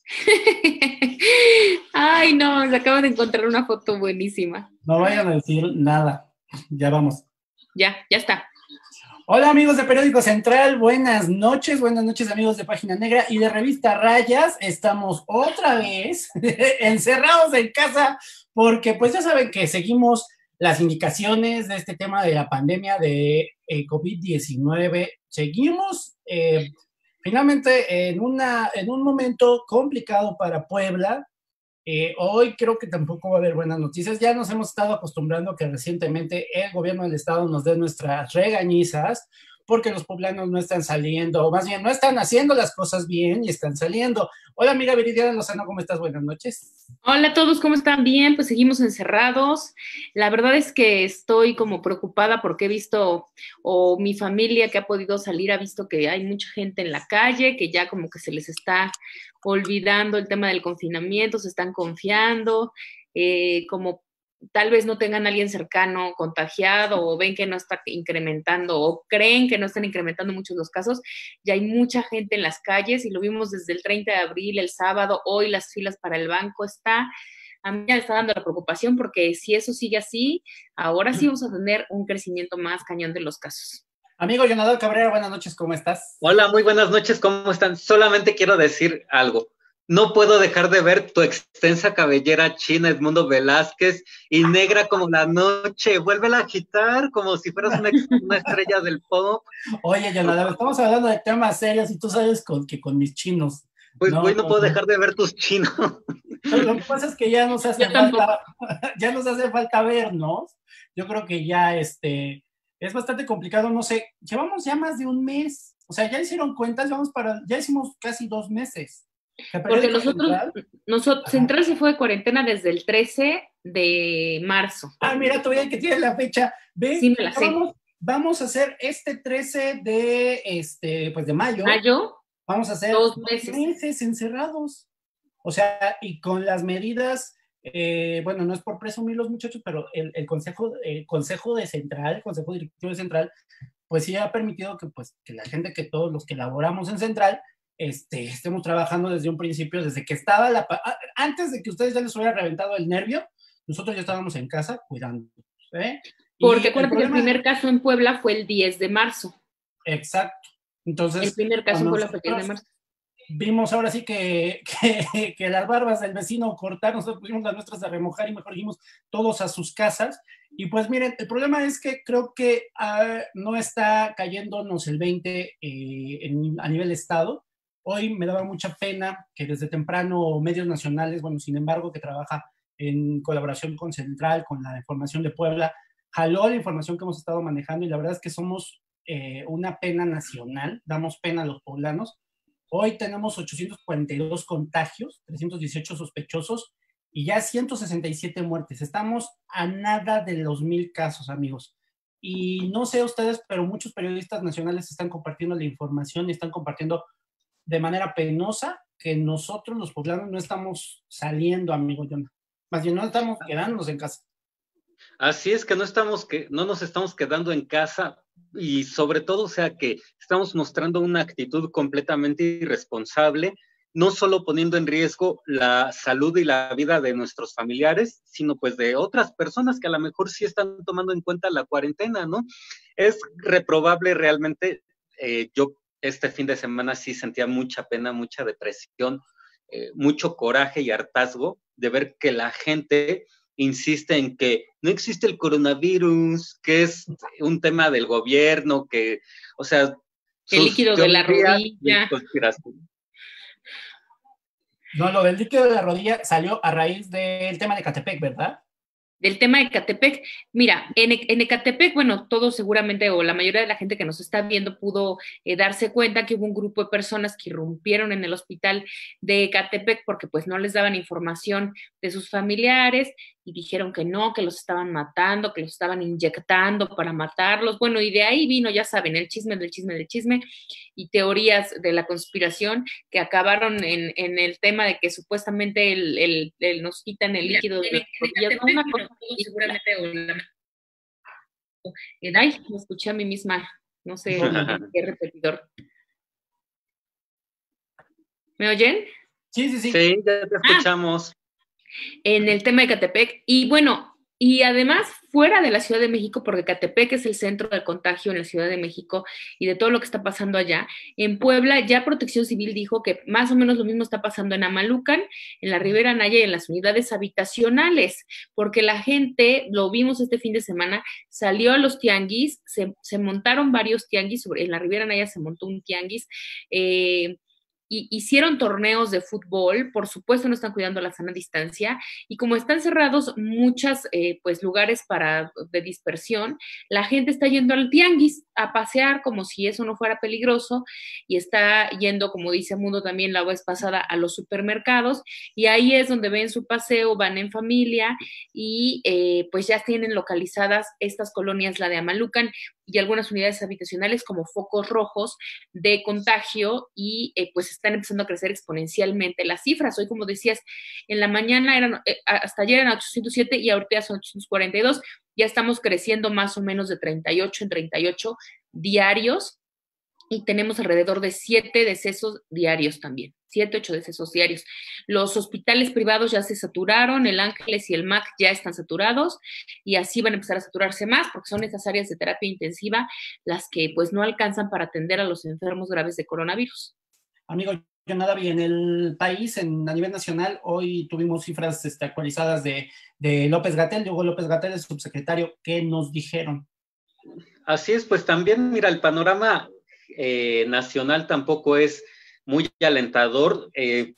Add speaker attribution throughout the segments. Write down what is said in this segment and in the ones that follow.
Speaker 1: Ay, no, se acaba de encontrar una foto buenísima.
Speaker 2: No vayan a decir nada. Ya vamos.
Speaker 1: Ya está.
Speaker 2: Hola amigos de Periódico Central, buenas noches amigos de Página Negra y de Revista Rayas. Estamos otra vez encerrados en casa porque pues ya saben que seguimos las indicaciones de este tema de la pandemia de COVID-19. Seguimos finalmente en un momento complicado para Puebla. Hoy creo que tampoco va a haber buenas noticias. Ya nos hemos estado acostumbrando a que recientemente el gobierno del estado nos dé nuestras regañizas porque los poblanos no están saliendo, o más bien no están haciendo las cosas bien y están saliendo. Hola amiga Viridiana Lozano, ¿cómo estás? Buenas noches.
Speaker 1: Hola a todos, ¿cómo están? Bien, pues seguimos encerrados. La verdad es que estoy como preocupada porque he visto, o mi familia que ha podido salir ha visto que hay mucha gente en la calle, que ya como que se les está olvidando el tema del confinamiento, se están confiando, como tal vez no tengan a alguien cercano contagiado o ven que no está incrementando o creen que no están incrementando muchos los casos, ya hay mucha gente en las calles y lo vimos desde el 30 de abril, el sábado, hoy las filas para el banco a mí me está dando la preocupación porque si eso sigue así, ahora sí vamos a tener un crecimiento más cañón de los casos.
Speaker 2: Amigo Jonadab Cabrera, buenas noches, ¿cómo estás?
Speaker 3: Hola, muy buenas noches, ¿cómo están? Solamente quiero decir algo. No puedo dejar de ver tu extensa cabellera china, Edmundo Velázquez, y negra como la noche. Vuélvela a agitar como si fueras una estrella del pop.
Speaker 2: Oye Jonadab, estamos hablando de temas serios y tú sabes que con mis chinos.
Speaker 3: Pues,
Speaker 2: No,
Speaker 3: güey, no
Speaker 2: no,
Speaker 3: puedo
Speaker 2: no.
Speaker 3: dejar de ver tus chinos.
Speaker 2: Lo que pasa es que ya nos
Speaker 1: Yo
Speaker 2: hace
Speaker 1: tampoco.
Speaker 2: falta, ya nos hace falta vernos. Yo creo que ya es bastante complicado, no sé, llevamos ya más de un mes, o sea, ya hicieron cuentas, ya hicimos casi 2 meses. El
Speaker 1: Porque
Speaker 2: periódico Central, ajá.
Speaker 1: Central se fue de cuarentena desde el 13 de marzo.
Speaker 2: Mira, todavía que tiene la fecha,
Speaker 1: Sí,
Speaker 2: ve,
Speaker 1: me la
Speaker 2: ya
Speaker 1: sé.
Speaker 2: vamos a hacer este 13 pues de mayo,
Speaker 1: Mayo,
Speaker 2: vamos a hacer
Speaker 1: dos
Speaker 2: dos
Speaker 1: meses.
Speaker 2: meses encerrados. O sea, y con las medidas, bueno, no es por presumir los muchachos, pero consejo de Central, el Consejo Directivo de Central, pues sí ha permitido que, pues, que la gente, que todos los que laboramos en Central, estemos trabajando desde un principio, desde que estaba antes de que ustedes ya les hubiera reventado el nervio, nosotros ya estábamos en casa cuidando. ¿Eh?
Speaker 1: Porque
Speaker 2: Y el
Speaker 1: acuérdate que el
Speaker 2: problema,
Speaker 1: primer caso en Puebla fue el 10 de marzo.
Speaker 2: exacto.
Speaker 1: El
Speaker 2: Entonces,
Speaker 1: primer caso en
Speaker 2: cuando
Speaker 1: Puebla fue el 10 de
Speaker 2: nosotros
Speaker 1: marzo.
Speaker 2: vimos ahora sí que las barbas del vecino cortaron, nosotros pusimos las nuestras a remojar y mejor dijimos todos a sus casas. Y pues miren, el problema es que creo que no está cayéndonos el 20 a nivel estado. Hoy me daba mucha pena que desde temprano medios nacionales, bueno, sin embargo, que trabaja en colaboración con Central, con la información de Puebla, jaló la información que hemos estado manejando y la verdad es que somos una pena nacional, damos pena a los poblanos. Hoy tenemos 842 contagios, 318 sospechosos y ya 167 muertes. Estamos a nada de los 1000 casos, amigos. Y no sé ustedes, pero muchos periodistas nacionales están compartiendo la información y están compartiendo de manera penosa que nosotros los poblanos no estamos saliendo, amigo Jonah. Más bien no estamos quedándonos en casa.
Speaker 3: Así es que no nos estamos quedando en casa y sobre todo, o sea, que estamos mostrando una actitud completamente irresponsable, no solo poniendo en riesgo la salud y la vida de nuestros familiares, sino pues de otras personas que a lo mejor sí están tomando en cuenta la cuarentena, ¿no? Es reprobable realmente. Yo este fin de semana sí sentía mucha pena, mucha depresión, mucho coraje y hartazgo de ver que la gente insiste en que no existe el coronavirus, que es un tema del gobierno, que, o sea,
Speaker 1: El
Speaker 3: sus
Speaker 1: líquido de la
Speaker 3: teorías de
Speaker 1: rodilla.
Speaker 3: conspiración.
Speaker 2: No, lo del líquido de la rodilla salió a raíz del tema de Catepec, ¿verdad?
Speaker 1: Del tema de Ecatepec, mira, en Ecatepec, bueno, todos seguramente, o la mayoría de la gente que nos está viendo pudo darse cuenta que hubo un grupo de personas que irrumpieron en el hospital de Ecatepec porque pues no les daban información de sus familiares y dijeron que no, que los estaban matando, que los estaban inyectando para matarlos. Bueno, y de ahí vino, ya saben, el chisme del chisme del chisme y teorías de la conspiración que acabaron en el tema de que supuestamente nos quitan el líquido de las rodillas. No, una cosa seguramente ay, me escuché a mí misma, no sé, qué repetidor. ¿Me oyen?
Speaker 2: Sí, sí, sí.
Speaker 3: Sí, ya te escuchamos.
Speaker 1: En el tema de Catepec. Y bueno, y además fuera de la Ciudad de México, porque Catepec es el centro del contagio en la Ciudad de México y de todo lo que está pasando allá, en Puebla ya Protección Civil dijo que más o menos lo mismo está pasando en Amalucan, en la Ribera Naya y en las unidades habitacionales, porque la gente, lo vimos este fin de semana, salió a los tianguis, se montaron varios tianguis, en la Ribera Naya se montó un tianguis, y hicieron torneos de fútbol, por supuesto no están cuidando la sana distancia, y como están cerrados muchos pues lugares de dispersión, la gente está yendo al tianguis a pasear como si eso no fuera peligroso, y está yendo, como dice Mundo también la vez pasada, a los supermercados, y ahí es donde ven su paseo, van en familia, y pues ya tienen localizadas estas colonias, la de Amalucan, y algunas unidades habitacionales como focos rojos de contagio y pues están empezando a crecer exponencialmente las cifras. Hoy, como decías, en la mañana hasta ayer eran 807 y ahorita son 842. Ya estamos creciendo más o menos de 38 en 38 diarios y tenemos alrededor de 7 decesos diarios también. 7, 8 decesos diarios. Los hospitales privados ya se saturaron, el Ángeles y el MAC ya están saturados y así van a empezar a saturarse más porque son esas áreas de terapia intensiva las que pues no alcanzan para atender a los enfermos graves de coronavirus.
Speaker 2: Amigo, yo nada vi en el país, a nivel nacional, hoy tuvimos cifras actualizadas de López-Gatell, Hugo López-Gatell, el subsecretario, ¿qué nos dijeron?
Speaker 3: Así es, pues también, mira, el panorama nacional tampoco es muy alentador.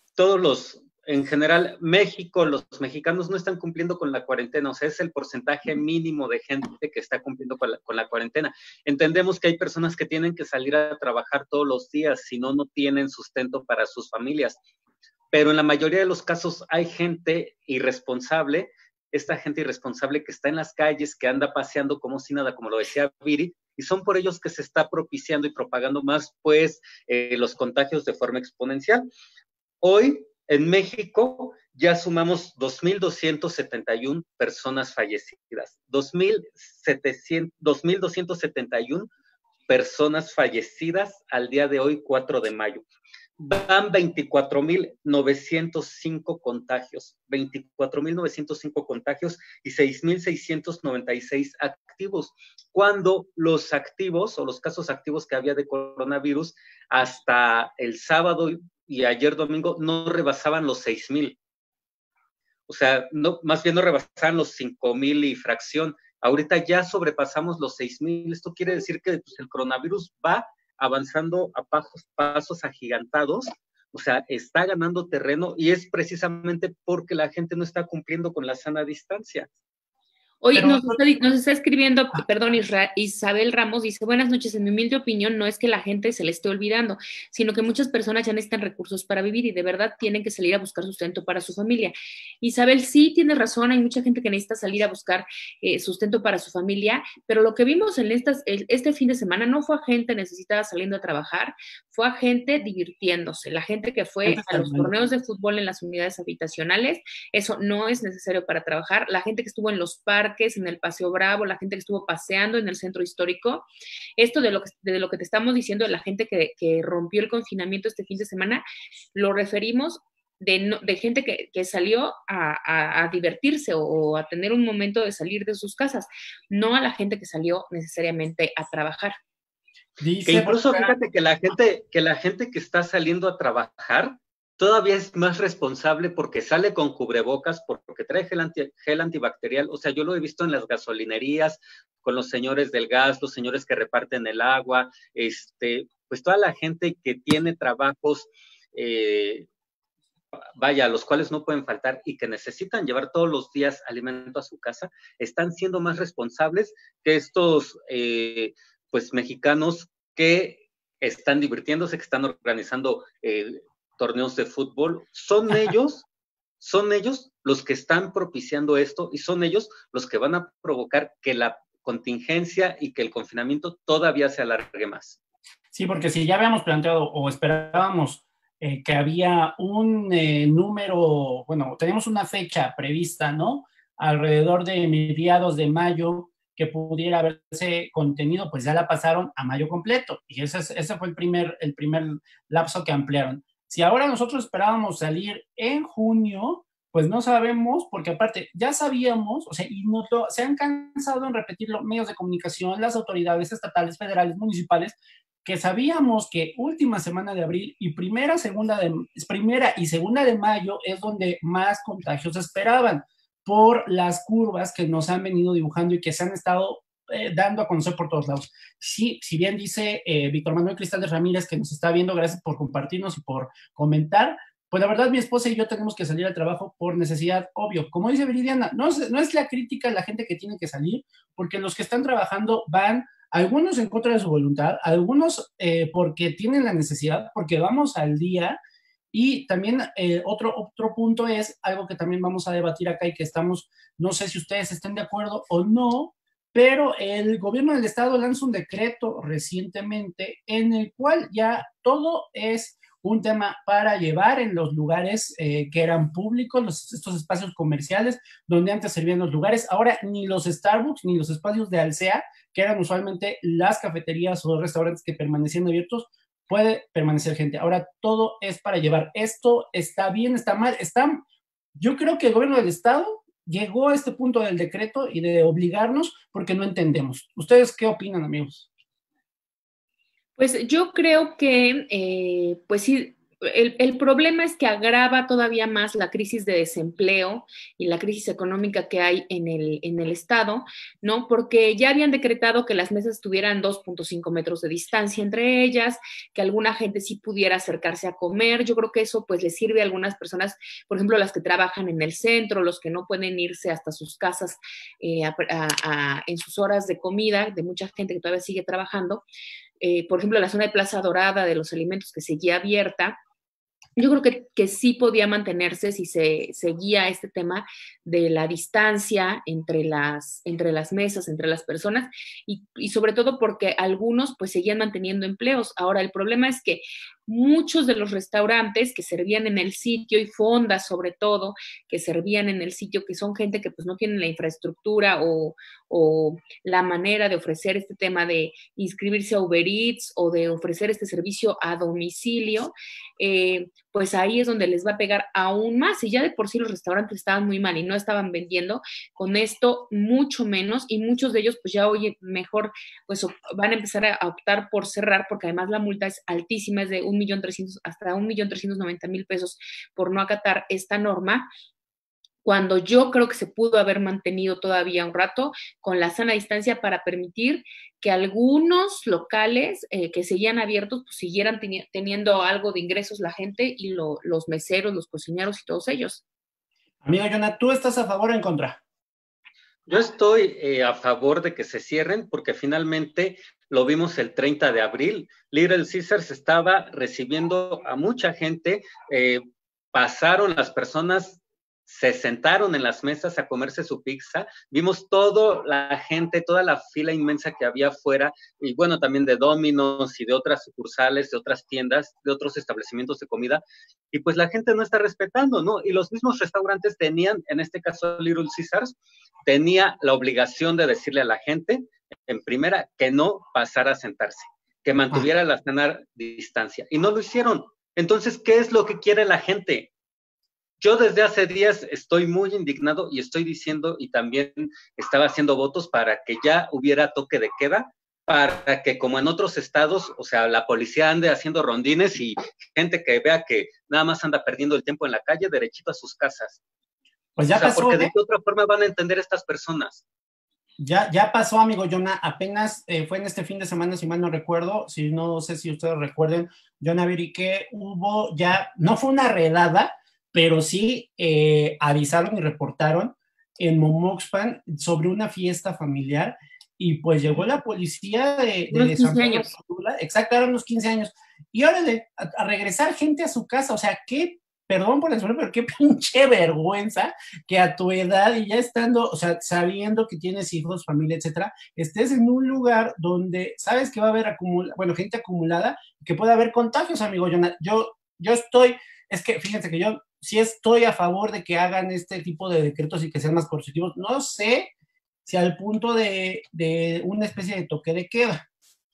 Speaker 3: En general, México, los mexicanos no están cumpliendo con la cuarentena, o sea, es el porcentaje mínimo de gente que está cumpliendo con la cuarentena. Entendemos que hay personas que tienen que salir a trabajar todos los días, si no, no tienen sustento para sus familias, pero en la mayoría de los casos hay gente irresponsable, esta gente irresponsable que está en las calles, que anda paseando como si nada, como lo decía Viri, y son por ellos que se está propiciando y propagando más, pues, los contagios de forma exponencial. Hoy, en México, ya sumamos 2.271 personas fallecidas. 2.271 personas fallecidas al día de hoy, 4 de mayo. Van 24.905 contagios, 24.905 contagios y 6.696 activos, cuando los activos o los casos activos que había de coronavirus hasta el sábado y ayer domingo no rebasaban los 6.000. O sea, no, más bien no rebasaban los 5.000 y fracción. Ahorita ya sobrepasamos los 6.000. Esto quiere decir que pues, el coronavirus va avanzando a pasos agigantados, o sea, está ganando terreno y es precisamente porque la gente no está cumpliendo con la sana distancia.
Speaker 1: Hoy nos está escribiendo, perdón, Isabel Ramos, dice, buenas noches, en mi humilde opinión no es que la gente se le esté olvidando, sino que muchas personas ya necesitan recursos para vivir y de verdad tienen que salir a buscar sustento para su familia. Isabel, sí tienes razón, hay mucha gente que necesita salir a buscar sustento para su familia, pero lo que vimos en este fin de semana no fue a gente necesitada saliendo a trabajar, fue a gente divirtiéndose, la gente que fue a los torneos de fútbol en las unidades habitacionales, eso no es necesario para trabajar, la gente que estuvo en los parques, en el Paseo Bravo, la gente que estuvo paseando en el centro histórico. Esto de lo que te estamos diciendo de la gente que rompió el confinamiento este fin de semana, lo referimos de gente que salió a divertirse o a tener un momento de salir de sus casas, no a la gente que salió necesariamente a trabajar.
Speaker 3: Que incluso fíjate que la gente que está saliendo a trabajar todavía es más responsable porque sale con cubrebocas, porque trae gel antibacterial. O sea, yo lo he visto en las gasolinerías, con los señores del gas, los señores que reparten el agua, pues toda la gente que tiene trabajos, a los cuales no pueden faltar y que necesitan llevar todos los días alimento a su casa, están siendo más responsables que estos, pues, mexicanos que están divirtiéndose, que están organizando torneos de fútbol. Son ellos los que están propiciando esto y son ellos los que van a provocar que la contingencia y que el confinamiento todavía se alargue más.
Speaker 2: Sí, porque si ya habíamos planteado o esperábamos que había un número, bueno, tenemos una fecha prevista, ¿no? Alrededor de mediados de mayo que pudiera haberse contenido, pues ya la pasaron a mayo completo y ese fue el primer lapso que ampliaron. Si ahora nosotros esperábamos salir en junio, pues no sabemos, porque aparte ya sabíamos, o sea, y se han cansado en repetirlo medios de comunicación, las autoridades estatales, federales, municipales, que sabíamos que última semana de abril y primera y segunda de mayo es donde más contagios esperaban por las curvas que nos han venido dibujando y que se han estado dando a conocer por todos lados. Sí, si bien dice Víctor Manuel Cristales Ramírez, que nos está viendo, gracias por compartirnos y por comentar, pues la verdad mi esposa y yo tenemos que salir al trabajo por necesidad, obvio. Como dice Viridiana, no es la crítica a la gente que tiene que salir, porque los que están trabajando van, algunos en contra de su voluntad, algunos porque tienen la necesidad, porque vamos al día. Y también otro punto es algo que también vamos a debatir acá y que estamos, no sé si ustedes estén de acuerdo o no, pero el gobierno del estado lanza un decreto recientemente en el cual ya todo es un tema para llevar en los lugares que eran públicos, estos espacios comerciales donde antes servían los lugares. Ahora ni los Starbucks ni los espacios de Alsea, que eran usualmente las cafeterías o restaurantes que permanecían abiertos, puede permanecer gente. Ahora todo es para llevar. Esto está bien, está mal, yo creo que el gobierno del estado llegó a este punto del decreto y de obligarnos porque no entendemos. ¿Ustedes qué opinan, amigos?
Speaker 1: Pues yo creo que, pues sí, el problema es que agrava todavía más la crisis de desempleo y la crisis económica que hay en el Estado, ¿no? Porque ya habían decretado que las mesas tuvieran 2.5 metros de distancia entre ellas, que alguna gente sí pudiera acercarse a comer. Yo creo que eso pues les sirve a algunas personas, por ejemplo, las que trabajan en el centro, los que no pueden irse hasta sus casas en sus horas de comida, de mucha gente que todavía sigue trabajando. Por ejemplo, la zona de Plaza Dorada de los alimentos que seguía abierta, yo creo que sí podía mantenerse si se seguía este tema de la distancia entre las mesas, entre las personas, y sobre todo porque algunos pues seguían manteniendo empleos. Ahora, el problema es que muchos de los restaurantes que servían en el sitio y fondas sobre todo, que servían en el sitio, que son gente que pues no tienen la infraestructura o la manera de ofrecer este tema de inscribirse a Uber Eats o de ofrecer este servicio a domicilio, pues ahí es donde les va a pegar aún más. Y ya de por sí los restaurantes estaban muy mal y no estaban vendiendo, con esto mucho menos, y muchos de ellos pues ya hoy mejor pues van a empezar a optar por cerrar, porque además la multa es altísima, es de 1.300.000 hasta 1.390.000 pesos por no acatar esta norma, cuando yo creo que se pudo haber mantenido todavía un rato con la sana distancia para permitir que algunos locales que seguían abiertos pues siguieran teniendo algo de ingresos la gente y los meseros, los cocineros y todos ellos.
Speaker 2: Amigo Jonah, ¿tú estás a favor o en contra?
Speaker 3: Yo estoy a favor de que se cierren porque finalmente lo vimos el 30 de abril. Little Caesars estaba recibiendo a mucha gente, pasaron las personas, se sentaron en las mesas a comerse su pizza, vimos toda la gente, toda la fila inmensa que había afuera, y bueno, también de Domino's y de otras sucursales, de otras tiendas, de otros establecimientos de comida, y pues la gente no está respetando, ¿no? Y los mismos restaurantes tenían, en este caso Little Caesars, tenía la obligación de decirle a la gente, en primera, que no pasara a sentarse, que mantuviera la sana distancia, y no lo hicieron. Entonces, ¿qué es lo que quiere la gente? Yo desde hace días estoy muy indignado y estoy diciendo, y también estaba haciendo votos para que ya hubiera toque de queda, para que como en otros estados, o sea, la policía ande haciendo rondines y gente que vea que nada más anda perdiendo el tiempo en la calle, derechito a sus casas.
Speaker 2: Pues ya pasó,
Speaker 3: porque de qué otra forma van a entender estas personas.
Speaker 2: Ya pasó, amigo Jonah, apenas fue en este fin de semana, si mal no recuerdo, si no sé si ustedes recuerden, Jonah Viri, que hubo ya, no fue una redada, pero sí avisaron y reportaron en Momoxpan sobre una fiesta familiar y pues llegó la policía de San Pedro Sula, exacto, eran unos 15 años, y ahora a regresar gente a su casa, o sea, qué, perdón por la expresión, pero qué pinche vergüenza que a tu edad y ya estando, o sea, sabiendo que tienes hijos, familia, etcétera, estés en un lugar donde sabes que va a haber gente acumulada, que puede haber contagios, amigo Jonah. Yo estoy, es que fíjense que yo sí estoy a favor de que hagan este tipo de decretos y que sean más coercitivos. No sé si al punto de una especie de toque de queda.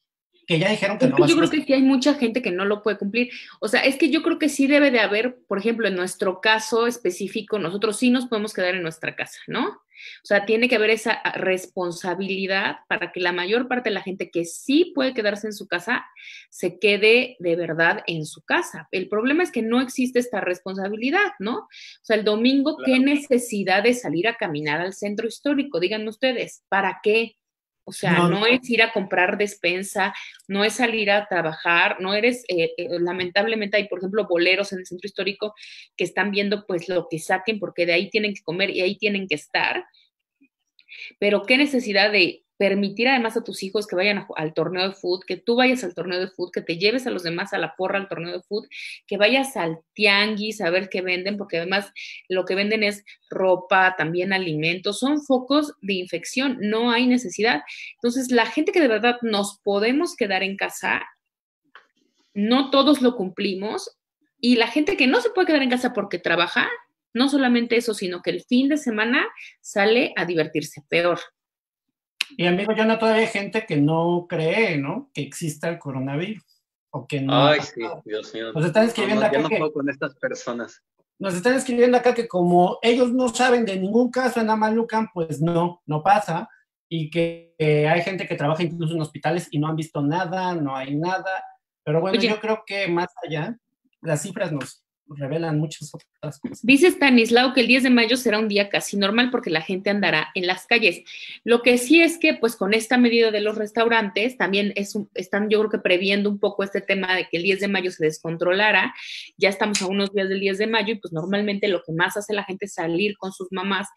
Speaker 2: que ya dijeron que no va a
Speaker 1: Yo
Speaker 2: ser.
Speaker 1: creo que sí hay mucha gente que no lo puede cumplir. O sea, es que yo creo que sí debe de haber, por ejemplo, en nuestro caso específico, nosotros sí nos podemos quedar en nuestra casa, ¿no? O sea, tiene que haber esa responsabilidad para que la mayor parte de la gente que sí puede quedarse en su casa se quede de verdad en su casa. El problema es que no existe esta responsabilidad, ¿no? O sea, el domingo, ¿qué necesidad de salir a caminar al centro histórico? Díganme ustedes, ¿para qué? O sea, no es ir a comprar despensa, no es salir a trabajar, no eres, lamentablemente hay, por ejemplo, boleros en el centro histórico que están viendo pues lo que saquen porque de ahí tienen que comer y ahí tienen que estar, pero qué necesidad de permitir además a tus hijos que vayan al torneo de fútbol, que tú vayas al torneo de fútbol, que te lleves a los demás a la porra al torneo de fútbol, que vayas al tianguis a ver qué venden, porque además lo que venden es ropa, también alimentos, son focos de infección, no hay necesidad. Entonces, la gente que de verdad nos podemos quedar en casa, no todos lo cumplimos, y la gente que no se puede quedar en casa porque trabaja, no solamente eso, sino que el fin de semana sale a divertirse, peor.
Speaker 2: Y amigo, yo no todavía hay gente que no cree, ¿no? Que exista el coronavirus. O que no.
Speaker 3: Ay, sí, Dios mío.
Speaker 2: Nos están escribiendo acá
Speaker 3: yo no puedo con estas personas.
Speaker 2: Nos están escribiendo acá que como ellos no saben de ningún caso en Amalucan, pues no pasa. Y que hay gente que trabaja incluso en hospitales y no han visto nada, no hay nada. Pero bueno, yo creo que más allá, las cifras nos revelan muchas otras cosas.
Speaker 1: Dice Stanislao que el 10 de mayo será un día casi normal porque la gente andará en las calles. Lo que sí es que, pues, con esta medida de los restaurantes, también están, yo creo que previendo un poco este tema de que el 10 de mayo se descontrolara. Ya estamos a unos días del 10 de mayo y, pues, normalmente lo que más hace la gente es salir con sus mamás,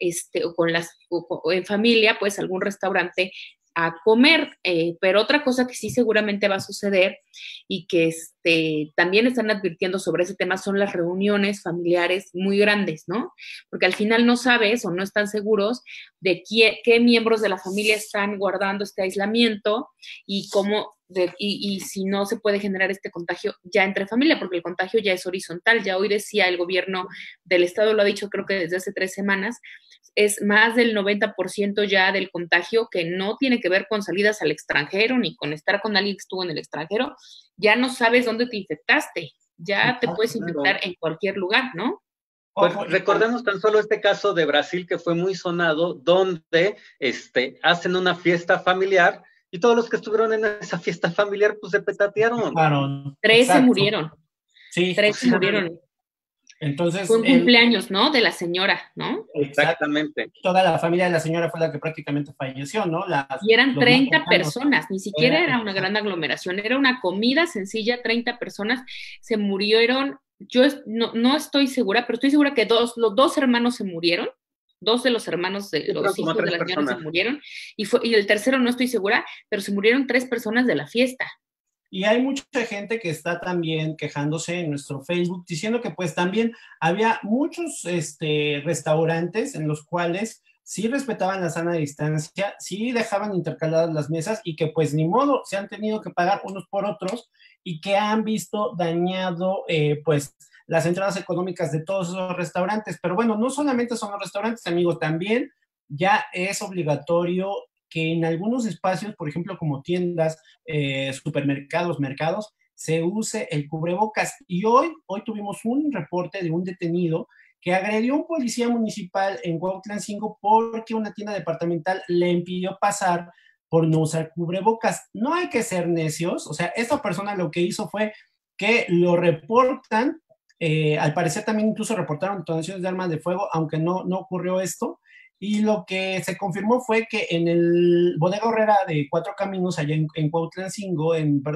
Speaker 1: o en familia, pues, a algún restaurante a comer, pero otra cosa que sí seguramente va a suceder y que también están advirtiendo sobre ese tema son las reuniones familiares muy grandes, ¿no? Porque al final no sabes o no están seguros de qué miembros de la familia están guardando este aislamiento y cómo, y si no se puede generar este contagio ya entre familia, porque el contagio ya es horizontal. Ya hoy decía el gobierno del estado, lo ha dicho creo que desde hace 3 semanas, es más del 90% ya del contagio que no tiene que ver con salidas al extranjero ni con estar con alguien que estuvo en el extranjero. Ya no sabes dónde te infectaste, ya te puedes infectar en cualquier lugar, ¿no?
Speaker 3: Pues recordemos tan solo este caso de Brasil que fue muy sonado, donde hacen una fiesta familiar y todos los que estuvieron en esa fiesta familiar pues se petatearon.
Speaker 2: Claro,
Speaker 1: 3 se murieron.
Speaker 2: Sí.
Speaker 1: 3 se murieron.
Speaker 2: Entonces,
Speaker 1: fue un cumpleaños, ¿no? De la señora, ¿no?
Speaker 3: Exactamente.
Speaker 2: Toda la familia de la señora fue la que prácticamente falleció, ¿no?
Speaker 1: Y eran 30 personas, ni siquiera era una gran aglomeración, era una comida sencilla, 30 personas se murieron. Yo no estoy segura, pero estoy segura que los 2 hermanos se murieron, 2 de los hermanos de los hijos de la señora se murieron, y el tercero no estoy segura, pero se murieron 3 personas de la fiesta.
Speaker 2: Y hay mucha gente que está también quejándose en nuestro Facebook, diciendo que pues también había muchos restaurantes en los cuales sí respetaban la sana distancia, sí dejaban intercaladas las mesas y que pues ni modo, se han tenido que pagar unos por otros y que han visto dañado pues las entradas económicas de todos esos restaurantes. Pero bueno, no solamente son los restaurantes, amigos, también ya es obligatorio que en algunos espacios, por ejemplo, como tiendas, supermercados, mercados, se use el cubrebocas. Y hoy tuvimos un reporte de un detenido que agredió a un policía municipal en Cuautlancingo porque una tienda departamental le impidió pasar por no usar cubrebocas. No hay que ser necios, o sea, esta persona lo que hizo fue que lo reportan, al parecer también incluso reportaron detonaciones de armas de fuego, aunque no ocurrió esto. Y lo que se confirmó fue que en el Bodega Aurrera de Cuatro Caminos, allá en Cuautlancingo,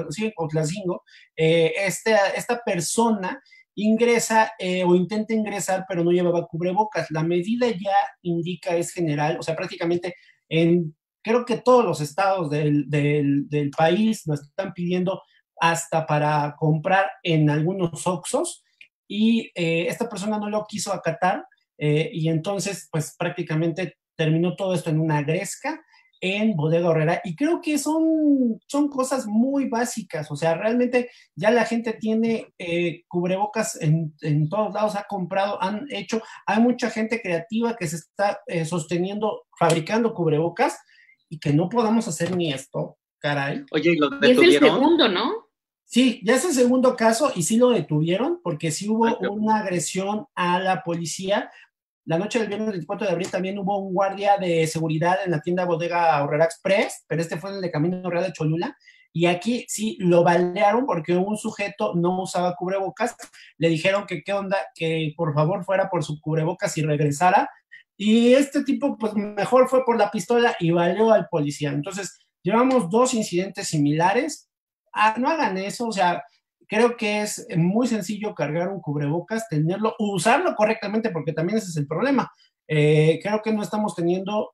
Speaker 2: esta persona ingresa o intenta ingresar, pero no llevaba cubrebocas. La medida ya indica, es general, o sea, prácticamente creo que todos los estados del país lo están pidiendo hasta para comprar en algunos Oxxos, y esta persona no lo quiso acatar. Y entonces, pues prácticamente terminó todo esto en una gresca en Bodega Aurrera, y creo que son cosas muy básicas. O sea, realmente ya la gente tiene cubrebocas en todos lados, ha comprado, hay mucha gente creativa que se está sosteniendo, fabricando cubrebocas, y que no podamos hacer ni esto, Caray.
Speaker 3: Oye, ¿y lo
Speaker 1: Y es el
Speaker 3: detuvieron?
Speaker 1: segundo, ¿no?
Speaker 2: Sí, ya es el segundo caso y sí lo detuvieron porque sí
Speaker 3: Ay,
Speaker 2: hubo
Speaker 3: qué
Speaker 2: una agresión a la policía. La noche del viernes 24 de abril también hubo un guardia de seguridad en la tienda bodega Aurrera Express, pero este fue en el de Camino Real de Cholula. Y aquí sí lo balearon porque un sujeto no usaba cubrebocas. Le dijeron que qué onda, que por favor fuera por su cubrebocas y regresara. Y este tipo, pues mejor fue por la pistola y baleó al policía. Entonces, llevamos dos incidentes similares. No hagan eso, o sea, creo que es muy sencillo cargar un cubrebocas, tenerlo, usarlo correctamente, porque también ese es el problema. Creo que no estamos teniendo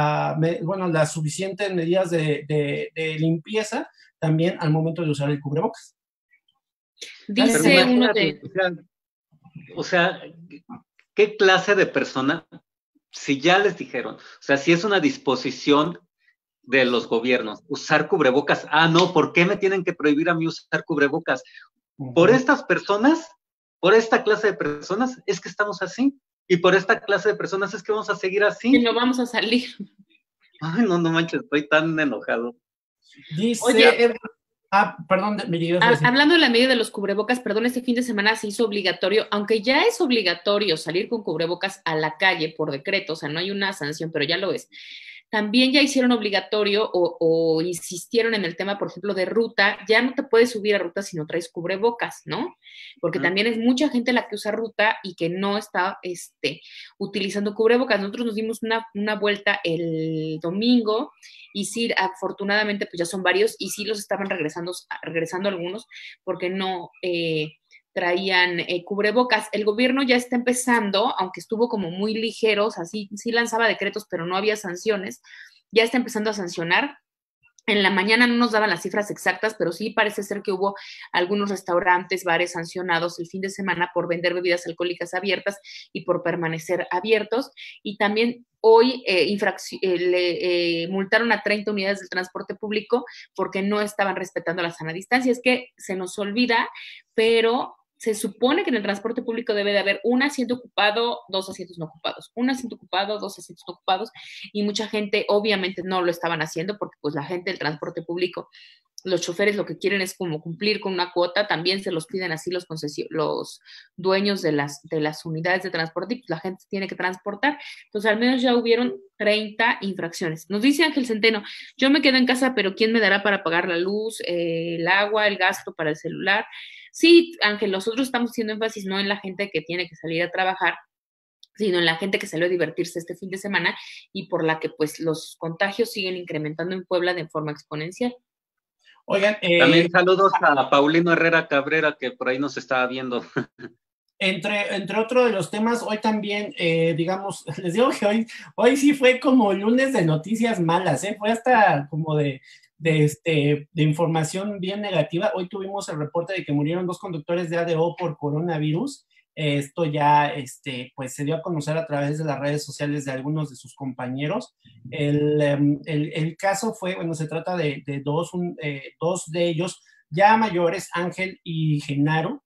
Speaker 2: las suficientes medidas de limpieza también al momento de usar el cubrebocas.
Speaker 3: Pero
Speaker 1: Dice uno
Speaker 3: imagínate,
Speaker 1: de,
Speaker 3: o sea, ¿qué clase de persona, si ya les dijeron, o sea, si es una disposición de los gobiernos, usar cubrebocas, no, ¿por qué me tienen que prohibir a mí usar cubrebocas? Por estas personas, por esta clase de personas, es que estamos así. Y por esta clase de personas es que vamos a seguir
Speaker 1: que
Speaker 3: así.
Speaker 1: no vamos a salir.
Speaker 3: Ay, no, no manches, estoy tan enojado.
Speaker 1: Oye,
Speaker 2: Dice, perdón, me ibas a decir.
Speaker 1: hablando de la medida de los cubrebocas, perdón, este fin de semana se hizo obligatorio, aunque ya es obligatorio salir con cubrebocas a la calle por decreto, o sea, no hay una sanción, pero ya lo es. También ya hicieron obligatorio o insistieron en el tema, por ejemplo, de ruta, ya no te puedes subir a ruta si no traes cubrebocas, ¿no? Porque también es mucha gente la que usa ruta y que no está utilizando cubrebocas. Nosotros nos dimos una vuelta el domingo y sí, afortunadamente, pues ya son varios y sí los estaban regresando algunos porque no traían cubrebocas. El gobierno ya está empezando, aunque estuvo como muy ligero, o sea, sí lanzaba decretos, pero no había sanciones, ya está empezando a sancionar. En la mañana no nos daban las cifras exactas, pero sí parece ser que hubo algunos restaurantes, bares sancionados el fin de semana por vender bebidas alcohólicas abiertas y por permanecer abiertos. Y también hoy le multaron a 30 unidades del transporte público porque no estaban respetando la sana distancia. Es que se nos olvida, pero se supone que en el transporte público debe de haber un asiento ocupado, dos asientos no ocupados, un asiento ocupado, dos asientos no ocupados, y mucha gente obviamente no lo estaban haciendo porque pues la gente del transporte público, los choferes lo que quieren es como cumplir con una cuota, también se los piden así los dueños de las unidades de transporte y pues la gente tiene que transportar. Entonces al menos ya hubieron 30 infracciones. Nos dice Ángel Centeno, yo me quedo en casa, pero ¿quién me dará para pagar la luz, el agua, el gasto para el celular? Sí, Ángel, nosotros estamos haciendo énfasis no en la gente que tiene que salir a trabajar, sino en la gente que salió a divertirse este fin de semana y por la que pues los contagios siguen incrementando en Puebla de forma exponencial.
Speaker 2: Oigan,
Speaker 3: También saludos a Paulino Herrera Cabrera, que por ahí nos estaba viendo.
Speaker 2: entre otro de los temas, hoy también, digamos, les digo que hoy sí fue como lunes de noticias malas, fue hasta como de información bien negativa. Hoy tuvimos el reporte de que murieron dos conductores de ADO por coronavirus. Esto ya, pues se dio a conocer a través de las redes sociales de algunos de sus compañeros. El caso fue, bueno, se trata de dos de ellos ya mayores, Ángel y Genaro.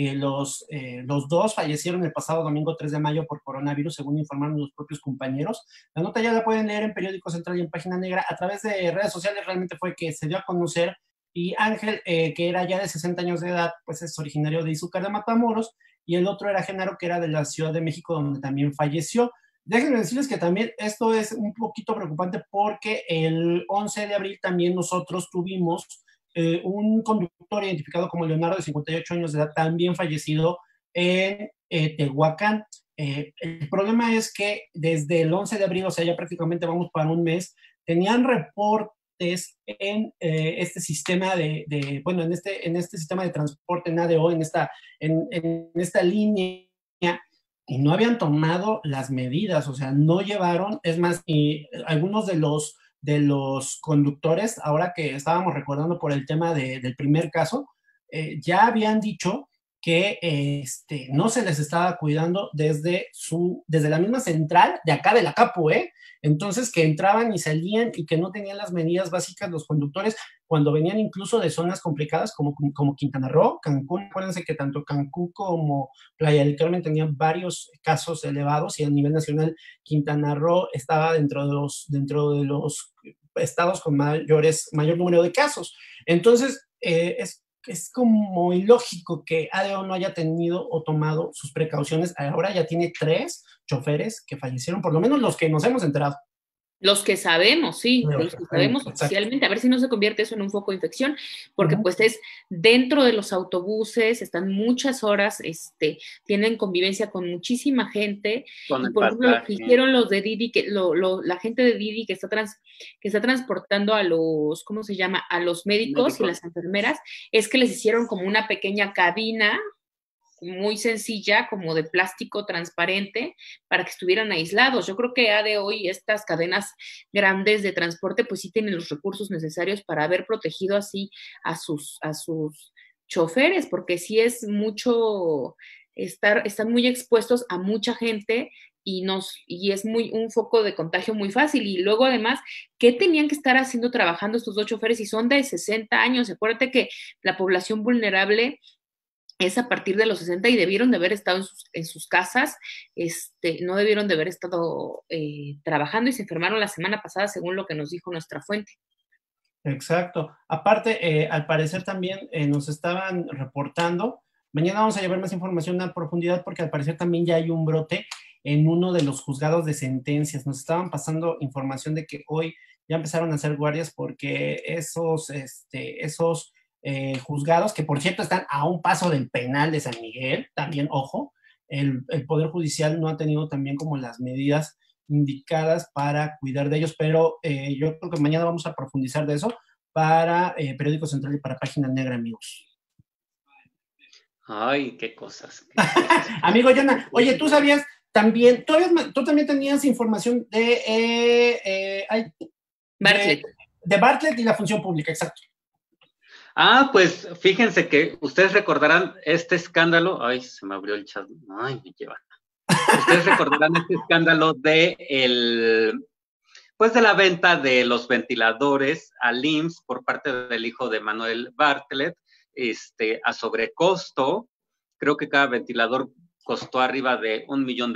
Speaker 2: Los dos fallecieron el pasado domingo 3 de mayo por coronavirus, según informaron los propios compañeros. La nota ya la pueden leer en Periódico Central y en Página Negra. A través de redes sociales realmente fue que se dio a conocer, y Ángel, que era ya de 60 años de edad, pues es originario de Izúcar de Matamoros, y el otro era Genaro, que era de la Ciudad de México, donde también falleció. Déjenme decirles que también esto es un poquito preocupante porque el 11 de abril también nosotros tuvimos un conductor identificado como Leonardo, de 58 años de edad, también fallecido en Tehuacán. El problema es que desde el 11 de abril, o sea, ya prácticamente vamos para un mes, tenían reportes en este sistema bueno, en este sistema de transporte en ADO, en esta línea, y no habían tomado las medidas, o sea, no llevaron, es más, y algunos de los conductores, ahora que estábamos recordando por el tema del primer caso, ya habían dicho que no se les estaba cuidando desde la misma central de acá de la Capu, entonces que entraban y salían y que no tenían las medidas básicas los conductores cuando venían incluso de zonas complicadas como Quintana Roo, Cancún. Acuérdense que tanto Cancún como Playa del Carmen tenían varios casos elevados y a nivel nacional Quintana Roo estaba dentro de los estados con mayor número de casos. Entonces, es como ilógico que ADO no haya tenido o tomado sus precauciones. Ahora ya tiene 3 choferes que fallecieron, por lo menos los que nos hemos enterado.
Speaker 1: Los que sabemos, sí, de los que sabemos
Speaker 2: Exacto.
Speaker 1: oficialmente, a ver si no se convierte eso en un foco de infección, porque pues es dentro de los autobuses, están muchas horas, tienen convivencia con muchísima gente,
Speaker 3: Con
Speaker 1: y
Speaker 3: el
Speaker 1: por ejemplo, lo que
Speaker 3: pasaje.
Speaker 1: hicieron los de Didi, la gente de Didi que está transportando a los, ¿cómo se llama? A los médicos y las enfermeras, es que les hicieron como una pequeña cabina muy sencilla, como de plástico transparente, para que estuvieran aislados. Yo creo que a de hoy estas cadenas grandes de transporte, pues sí tienen los recursos necesarios para haber protegido así a sus choferes, porque sí es mucho, están muy expuestos a mucha gente y es un foco de contagio muy fácil. Y luego, además, ¿qué tenían que estar haciendo trabajando estos 2 choferes si son de 60 años? Acuérdate que la población vulnerable es a partir de los 60 y debieron de haber estado en sus casas, no debieron de haber estado trabajando, y se enfermaron la semana pasada, según lo que nos dijo nuestra fuente.
Speaker 2: Exacto. Aparte, al parecer también nos estaban reportando, mañana vamos a llevar más información a profundidad, porque al parecer también ya hay un brote en uno de los juzgados de sentencias. Nos estaban pasando información de que hoy ya empezaron a hacer guardias porque esos juzgados, que por cierto están a un paso del penal de San Miguel, también, ojo, el Poder Judicial no ha tenido también como las medidas indicadas para cuidar de ellos, pero yo creo que mañana vamos a profundizar de eso para Periódico Central y para Página Negra, amigos.
Speaker 3: Ay, qué cosas.
Speaker 2: Amigo Jonah, oye, ¿tú sabías también, tú también tenías información de
Speaker 1: Bartlett.
Speaker 2: De Bartlett y la función pública, exacto.
Speaker 3: Pues fíjense que ustedes recordarán este escándalo. Ay, se me abrió el chat. Ay, me lleva. Ustedes recordarán este escándalo de la venta de los ventiladores al IMSS por parte del hijo de Manuel Bartlett, a sobrecosto. Creo que cada ventilador costó arriba de $1 millón.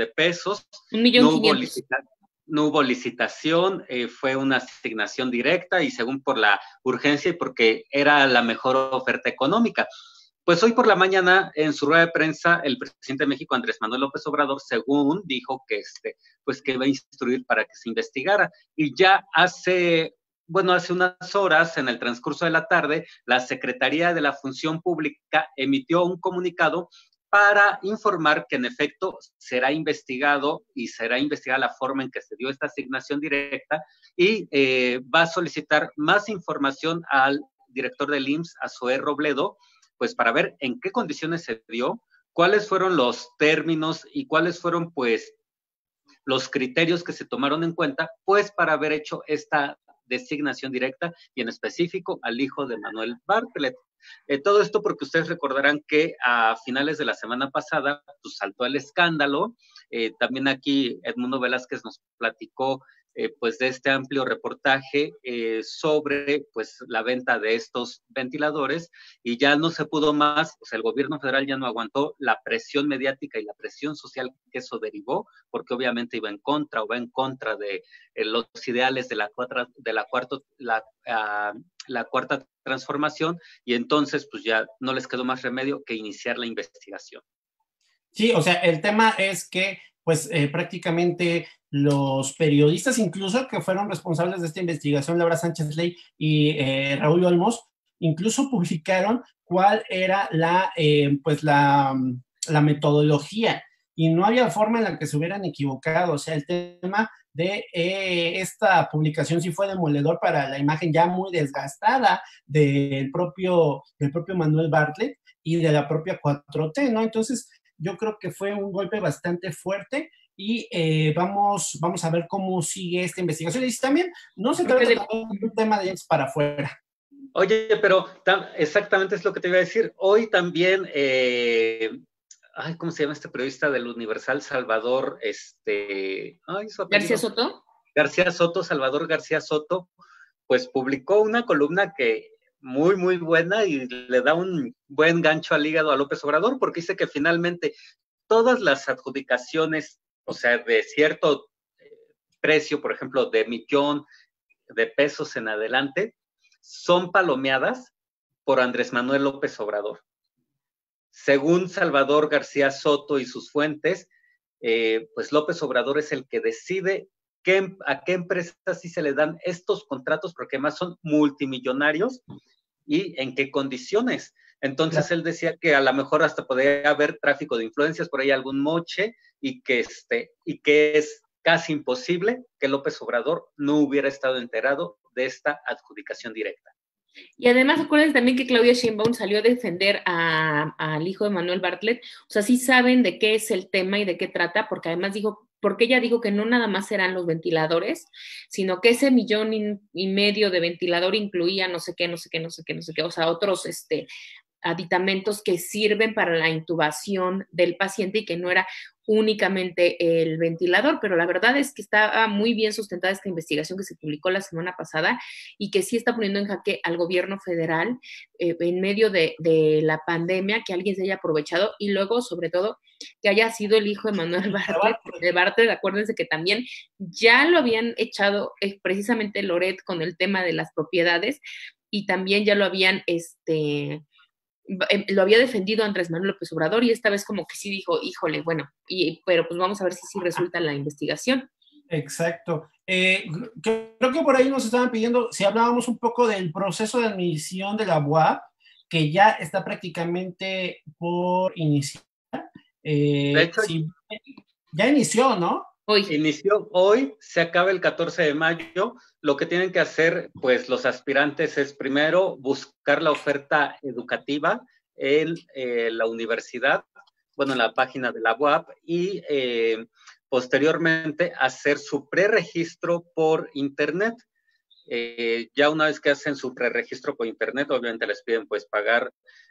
Speaker 3: No hubo licitación, fue una asignación directa y según por la urgencia y porque era la mejor oferta económica. Pues hoy por la mañana, en su rueda de prensa, el presidente de México, Andrés Manuel López Obrador, según dijo que iba a instruir para que se investigara. Y ya hace unas horas, en el transcurso de la tarde, la Secretaría de la Función Pública emitió un comunicado para informar que en efecto será investigada la forma en que se dio esta asignación directa y va a solicitar más información al director del IMSS, a Zoé Robledo, pues para ver en qué condiciones se dio, cuáles fueron los términos y cuáles fueron pues los criterios que se tomaron en cuenta, pues para haber hecho esta designación directa y en específico al hijo de Manuel Bartlett. Todo esto porque ustedes recordarán que a finales de la semana pasada pues, saltó el escándalo. También aquí Edmundo Velázquez nos platicó pues de este amplio reportaje sobre pues la venta de estos ventiladores y ya no se pudo más, o sea, el gobierno federal ya no aguantó la presión mediática y la presión social que eso derivó, porque obviamente va en contra de los ideales de la cuarta transformación y entonces pues ya no les quedó más remedio que iniciar la investigación.
Speaker 2: Sí, o sea, el tema es que pues prácticamente los periodistas incluso que fueron responsables de esta investigación, Laura Sánchez Ley y Raúl Olmos, incluso publicaron cuál era la metodología y no había forma en la que se hubieran equivocado. O sea, el tema de esta publicación sí fue demoledor para la imagen ya muy desgastada del propio Manuel Bartlett y de la propia 4T, ¿no? Entonces, yo creo que fue un golpe bastante fuerte y vamos a ver cómo sigue esta investigación. Y también no se trata de un tema de para afuera.
Speaker 3: Oye, pero exactamente es lo que te iba a decir. Hoy también, ¿cómo se llama este periodista del Universal? Salvador,
Speaker 1: García Soto.
Speaker 3: Salvador García Soto, pues publicó una columna que muy, muy buena y le da un buen gancho al hígado a López Obrador, porque dice que finalmente todas las adjudicaciones, o sea, de cierto precio, por ejemplo, de $1 de pesos en adelante son palomeadas por Andrés Manuel López Obrador. Según Salvador García Soto y sus fuentes, pues López Obrador es el que decide a qué empresas sí se le dan estos contratos, porque además son multimillonarios, y en qué condiciones. Entonces él decía que a lo mejor hasta podría haber tráfico de influencias, por ahí algún moche, y que es casi imposible que López Obrador no hubiera estado enterado de esta adjudicación directa.
Speaker 1: Y además, acuérdense también que Claudia Sheinbaum salió a defender al hijo de Manuel Bartlett. O sea, sí saben de qué es el tema y de qué trata, porque además porque ella dijo que no nada más eran los ventiladores, sino que ese 1,5 millones de ventilador incluía no sé qué, o sea, otros aditamentos que sirven para la intubación del paciente y que no era únicamente el ventilador, pero la verdad es que estaba muy bien sustentada esta investigación que se publicó la semana pasada y que sí está poniendo en jaque al gobierno federal en medio de la pandemia, que alguien se haya aprovechado y luego, sobre todo, que haya sido el hijo de Manuel Bartlett. Acuérdense que también ya lo habían echado precisamente Loret con el tema de las propiedades y también ya lo habían lo había defendido Andrés Manuel López Obrador y esta vez como que sí dijo, híjole, bueno, pero pues vamos a ver si sí resulta la investigación.
Speaker 2: Exacto. Creo que por ahí nos estaban pidiendo si hablábamos un poco del proceso de admisión de la UAP, que ya está prácticamente por iniciar.
Speaker 3: De hecho,
Speaker 2: sí, ya inició, ¿no?
Speaker 3: Inició hoy, se acaba el 14 de mayo. Lo que tienen que hacer, pues, los aspirantes es primero buscar la oferta educativa en la universidad, bueno, en la página de la UAP, y posteriormente hacer su preregistro por internet. Ya una vez que hacen su preregistro por internet, obviamente les piden, pues, pagar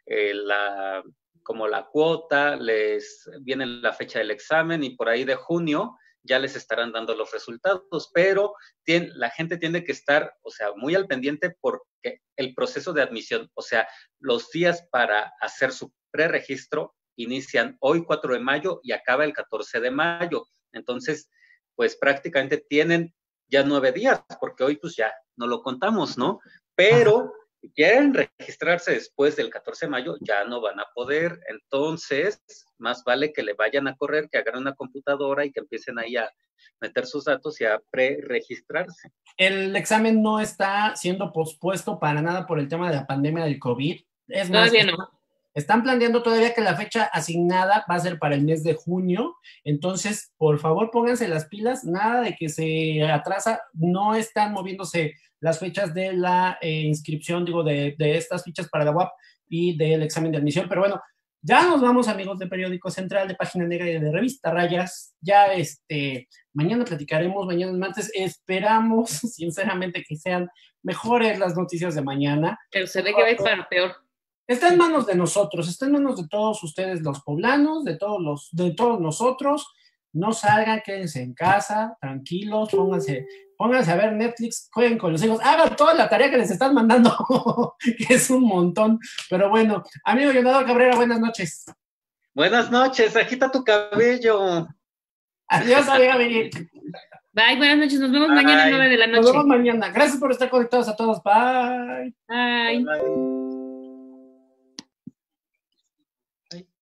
Speaker 3: como la cuota, les viene la fecha del examen y por ahí de junio ya les estarán dando los resultados, pero la gente tiene que estar, o sea, muy al pendiente porque el proceso de admisión, o sea, los días para hacer su preregistro inician hoy 4 de mayo y acaba el 14 de mayo. Entonces, pues prácticamente tienen ya 9 días, porque hoy pues ya no lo contamos, ¿no? Pero si quieren registrarse después del 14 de mayo, ya no van a poder. Entonces, más vale que le vayan a correr, que hagan una computadora y que empiecen ahí a meter sus datos y a pre-registrarse.
Speaker 2: El examen no está siendo pospuesto para nada por el tema de la pandemia del COVID. Es más,
Speaker 1: todavía no.
Speaker 2: Están planteando todavía que la fecha asignada va a ser para el mes de junio, entonces, por favor, pónganse las pilas, nada de que se atrasa, no están moviéndose las fechas de la inscripción, digo, de estas fichas para la UAP y del examen de admisión, pero bueno, ya nos vamos, amigos de Periódico Central, de Página Negra y de Revista Rayas, ya mañana platicaremos, mañana es martes, esperamos sinceramente que sean mejores las noticias de mañana.
Speaker 1: Pero se ve que va a ir para peor.
Speaker 2: Está en manos de nosotros, está en manos de todos ustedes, los poblanos, de todos nosotros. No salgan, quédense en casa, tranquilos, pónganse a ver Netflix, jueguen con los hijos, hagan toda la tarea que les están mandando, que es un montón. Pero bueno, amigo Leonardo Cabrera, buenas noches.
Speaker 3: Buenas noches, agita tu cabello.
Speaker 2: Adiós, amiga Miri.
Speaker 1: Bye, buenas noches, nos vemos mañana a 9 de la noche.
Speaker 2: Nos vemos mañana. Gracias por estar conectados a todos. Bye.
Speaker 1: Bye.
Speaker 3: Bye.